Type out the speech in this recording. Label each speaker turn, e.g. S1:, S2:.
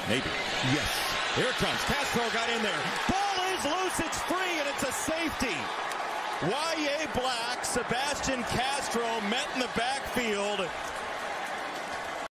S1: Maybe. Yes. Here it comes. Castro got in there. Ball is loose. It's free, and it's a safety. Y.A. Black, Sebastian Castro met in the backfield.